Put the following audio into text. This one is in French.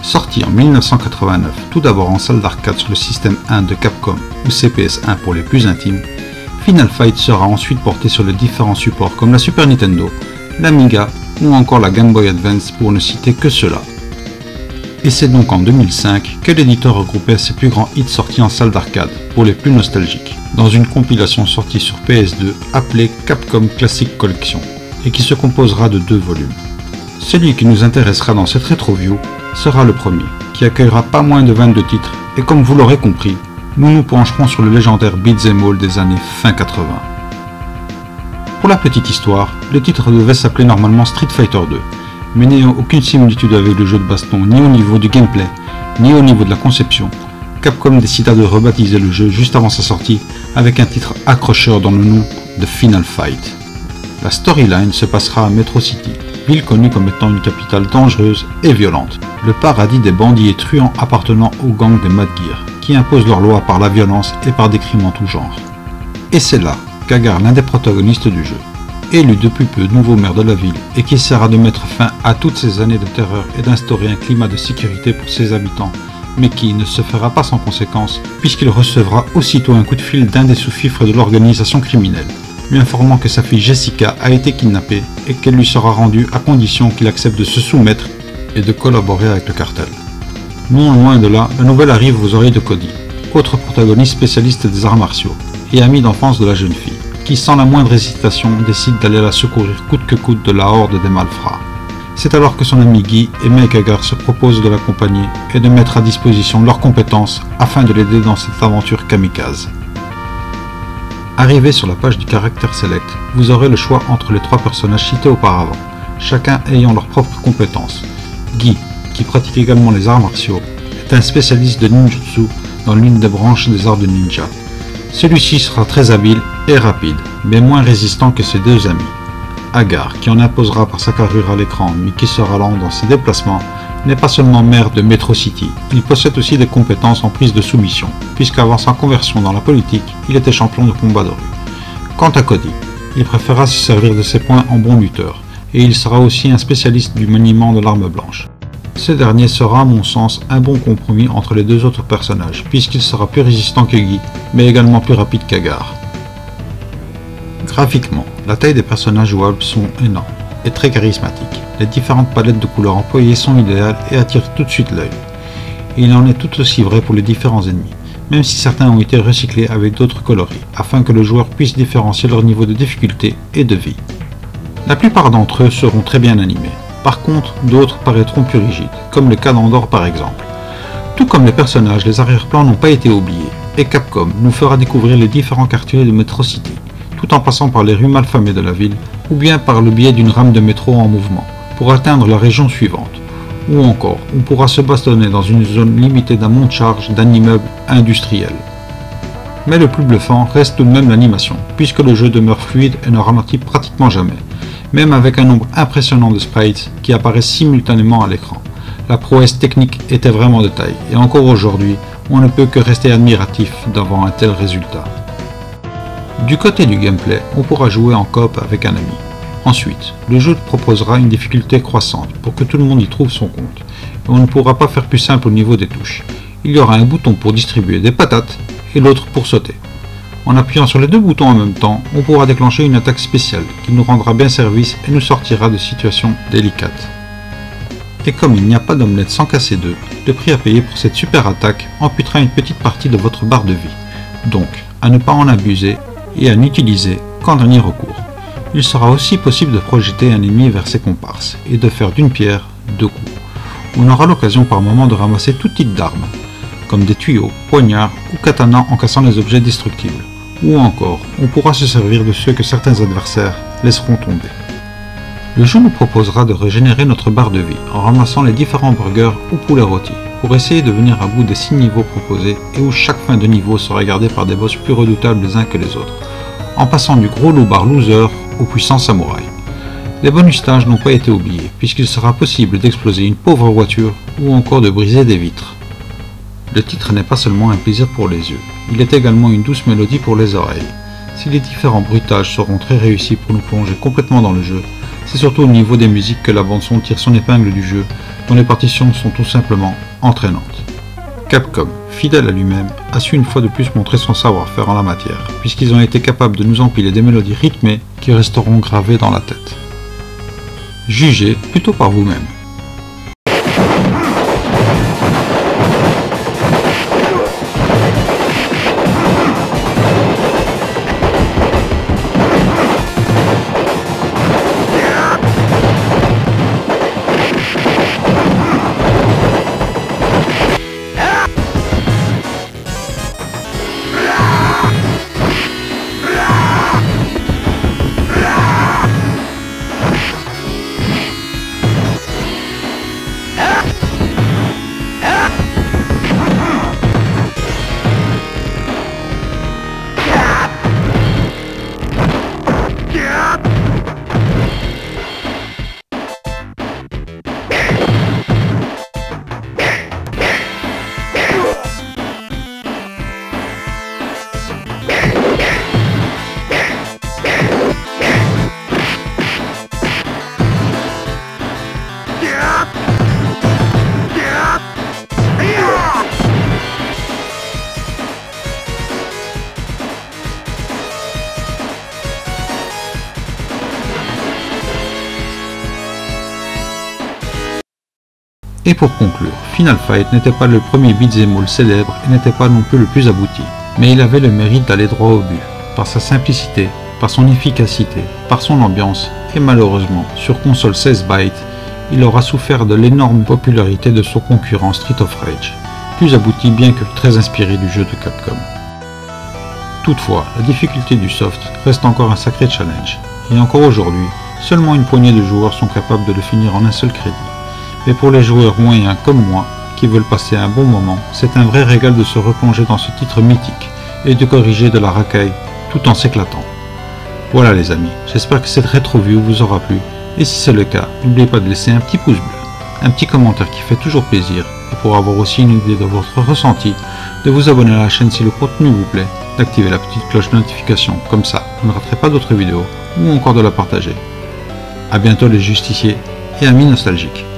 Sorti en 1989, tout d'abord en salle d'arcade sur le système 1 de Capcom ou CPS1 pour les plus intimes, Final Fight sera ensuite porté sur les différents supports comme la Super Nintendo, l'Amiga ou encore la Game Boy Advance pour ne citer que ceux-là. Et c'est donc en 2005 que l'éditeur regroupait ses plus grands hits sortis en salle d'arcade, pour les plus nostalgiques, dans une compilation sortie sur PS2 appelée Capcom Classic Collection, et qui se composera de 2 volumes. Celui qui nous intéressera dans cette rétro-view sera le premier, qui accueillera pas moins de 22 titres, et comme vous l'aurez compris, nous nous pencherons sur le légendaire Beat'em All des années fin 80. Pour la petite histoire, le titre devait s'appeler normalement Street Fighter 2, mais n'ayant aucune similitude avec le jeu de baston ni au niveau du gameplay, ni au niveau de la conception, Capcom décida de rebaptiser le jeu juste avant sa sortie avec un titre accrocheur dans le nom de Final Fight. La storyline se passera à Metro City, ville connue comme étant une capitale dangereuse et violente, le paradis des bandits et truands appartenant au gang des Mad Gear, qui imposent leurs lois par la violence et par des crimes en tout genre. Et c'est là qu'agarre l'un des protagonistes du jeu, élu depuis peu nouveau maire de la ville et qui essaiera de mettre fin à toutes ces années de terreur et d'instaurer un climat de sécurité pour ses habitants, mais qui ne se fera pas sans conséquence puisqu'il recevra aussitôt un coup de fil d'un des sous-fifres de l'organisation criminelle, lui informant que sa fille Jessica a été kidnappée et qu'elle lui sera rendue à condition qu'il accepte de se soumettre et de collaborer avec le cartel. Non loin de là, la nouvelle arrive aux oreilles de Cody, autre protagoniste spécialiste des arts martiaux et ami d'enfance de la jeune fille, qui sans la moindre hésitation décide d'aller la secourir coûte que coûte de la horde des malfrats. C'est alors que son ami Guy et Mike Hagar se proposent de l'accompagner et de mettre à disposition leurs compétences afin de l'aider dans cette aventure kamikaze. Arrivé sur la page du Character Select, vous aurez le choix entre les 3 personnages cités auparavant, chacun ayant leurs propres compétences. Guy, qui pratique également les arts martiaux, est un spécialiste de ninjutsu dans l'une des branches des arts de ninja. Celui-ci sera très habile et rapide, mais moins résistant que ses 2 amis. Hagar, qui en imposera par sa carrure à l'écran, mais qui sera lent dans ses déplacements, n'est pas seulement maire de Metro City, il possède aussi des compétences en prise de soumission, puisqu'avant sa conversion dans la politique, il était champion de combat de rue. Quant à Cody, il préférera se servir de ses poings en bon lutteur, et il sera aussi un spécialiste du maniement de l'arme blanche. Ce dernier sera à mon sens un bon compromis entre les 2 autres personnages, puisqu'il sera plus résistant que Guy, mais également plus rapide qu'Hagar. Graphiquement, la taille des personnages jouables sont énormes et très charismatiques. Les différentes palettes de couleurs employées sont idéales et attirent tout de suite l'œil. Il en est tout aussi vrai pour les différents ennemis, même si certains ont été recyclés avec d'autres coloris, afin que le joueur puisse différencier leur niveau de difficulté et de vie. La plupart d'entre eux seront très bien animés. Par contre, d'autres paraîtront plus rigides, comme le cas d'Andor par exemple. Tout comme les personnages, les arrière-plans n'ont pas été oubliés, et Capcom nous fera découvrir les différents quartiers de Metro City, tout en passant par les rues malfamées de la ville, ou bien par le biais d'une rame de métro en mouvement, pour atteindre la région suivante. Ou encore, on pourra se bastonner dans une zone limitée d'un monte-charge d'un immeuble industriel. Mais le plus bluffant reste tout de même l'animation, puisque le jeu demeure fluide et ne ralentit pratiquement jamais, même avec un nombre impressionnant de sprites qui apparaissent simultanément à l'écran. La prouesse technique était vraiment de taille, et encore aujourd'hui, on ne peut que rester admiratif devant un tel résultat. Du côté du gameplay, on pourra jouer en coop avec un ami. Ensuite, le jeu proposera une difficulté croissante pour que tout le monde y trouve son compte, et on ne pourra pas faire plus simple au niveau des touches. Il y aura un bouton pour distribuer des patates et l'autre pour sauter. En appuyant sur les 2 boutons en même temps, on pourra déclencher une attaque spéciale qui nous rendra bien service et nous sortira de situations délicates. Et comme il n'y a pas d'omelette sans casser d'œufs, le prix à payer pour cette super attaque amputera une petite partie de votre barre de vie. Donc, à ne pas en abuser et à n'utiliser qu'en dernier recours. Il sera aussi possible de projeter un ennemi vers ses comparses et de faire d'une pierre 2 coups. On aura l'occasion par moment de ramasser tout type d'armes, comme des tuyaux, poignards ou katanas en cassant les objets destructibles. Ou encore, on pourra se servir de ceux que certains adversaires laisseront tomber. Le jeu nous proposera de régénérer notre barre de vie en ramassant les différents burgers ou poulets rôtis, pour essayer de venir à bout des 6 niveaux proposés et où chaque fin de niveau sera gardée par des boss plus redoutables les uns que les autres, en passant du gros loupard loser au puissant samouraï. Les bonus stages n'ont pas été oubliés, puisqu'il sera possible d'exploser une pauvre voiture ou encore de briser des vitres. Le titre n'est pas seulement un plaisir pour les yeux, il est également une douce mélodie pour les oreilles. Si les différents bruitages seront très réussis pour nous plonger complètement dans le jeu, C'est surtout au niveau des musiques que la bande-son tire son épingle du jeu, dont les partitions sont tout simplement entraînantes. Capcom, fidèle à lui-même, a su une fois de plus montrer son savoir-faire en la matière, puisqu'ils ont été capables de nous empiler des mélodies rythmées qui resteront gravées dans la tête. Jugez plutôt par vous-même. Et pour conclure, Final Fight n'était pas le premier beat'em all célèbre et n'était pas non plus le plus abouti, mais il avait le mérite d'aller droit au but, par sa simplicité, par son efficacité, par son ambiance, et malheureusement, sur console 16 bytes, il aura souffert de l'énorme popularité de son concurrent Street of Rage, plus abouti bien que très inspiré du jeu de Capcom. Toutefois, la difficulté du soft reste encore un sacré challenge, et encore aujourd'hui, seulement une poignée de joueurs sont capables de le finir en un seul crédit. Mais pour les joueurs moyens comme moi, qui veulent passer un bon moment, c'est un vrai régal de se replonger dans ce titre mythique, et de corriger de la racaille, tout en s'éclatant. Voilà les amis, j'espère que cette rétro-view vous aura plu, et si c'est le cas, n'oubliez pas de laisser un petit pouce bleu, un petit commentaire qui fait toujours plaisir, et pour avoir aussi une idée de votre ressenti, de vous abonner à la chaîne si le contenu vous plaît, d'activer la petite cloche de notification, comme ça vous ne raterez pas d'autres vidéos, ou encore de la partager. A bientôt les justiciers et amis nostalgiques.